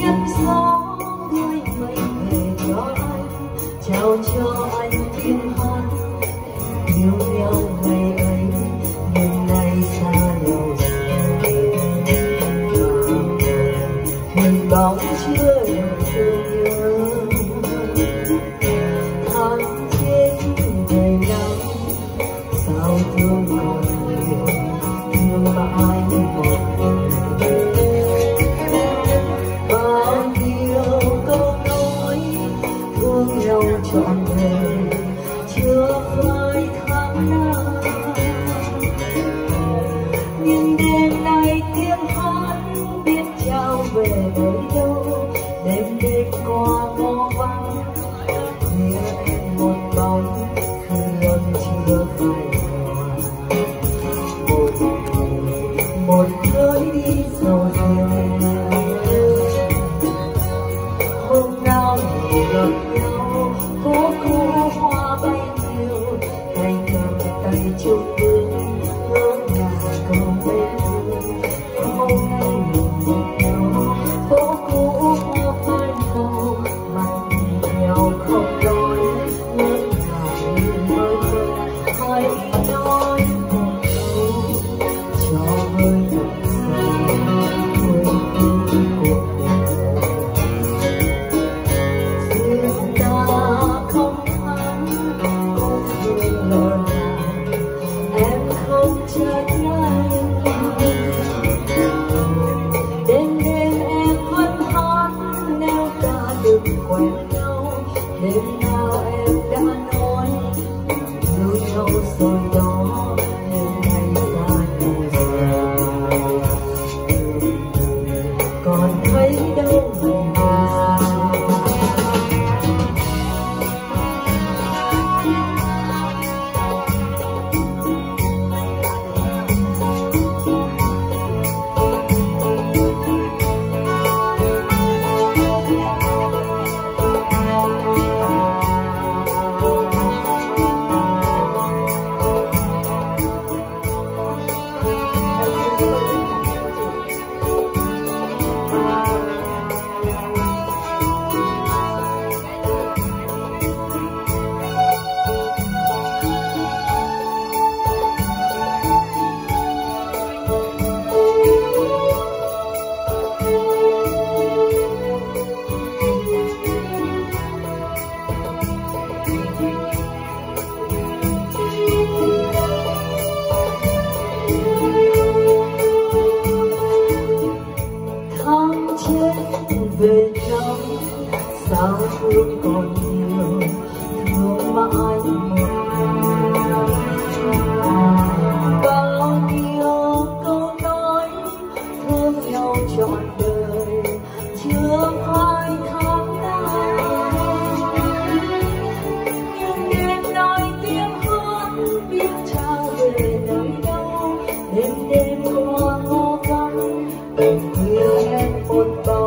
gió gửi mây về cho anh, trao cho anh tiếng hát yêu nhau ngày ấy. Nhưng nay xa nhau rồi, hình bóng chưa được thương nhớ. Tháng chín đầy nắng, sao thương còn nhiều, thương mãi một người. Bao nhiêu câu nói thương nhau trọn đời, chưa phai tháng năm. Nhưng đêm nay tiếng hát biết trao về nơi đâu, đêm đêm qua ngõ vắng hiện một bóng hương chưa phai nhòa. Một lối đi sầu riêng, hôm nào mình gặp nhau phố cũ hoa bay nhiều, tay cầm tay chúc bước hướng nhà cầu bên thương. Hôm nay mình gặp nhau phố cũ hoa phai màu, mặt nhau không nói ngỡ ngàng với tôi. Hãy nói một câu cho vơi nỗi sầu quên đi cuộc đời. Duyên ta không thắng cũng duyên lỡ làng, em không trách anh. Đêm đêm em vẫn hát nếu ta đừng quen nhau. Đêm nào em đã nói yêu nhau rồi đó, nhưng ngày xa nhau rồi, còn thấy đâu mình già. Tháng chết về năm, sao thương còn nhiều, thương mãi một người. Bao nhiêu câu nói thương nhau trọn đời, chưa phai tháng năm. Nhưng đêm nay tiếng hát biết trao về nơi đâu, đêm đêm qua ngõ vắng tình yêu em một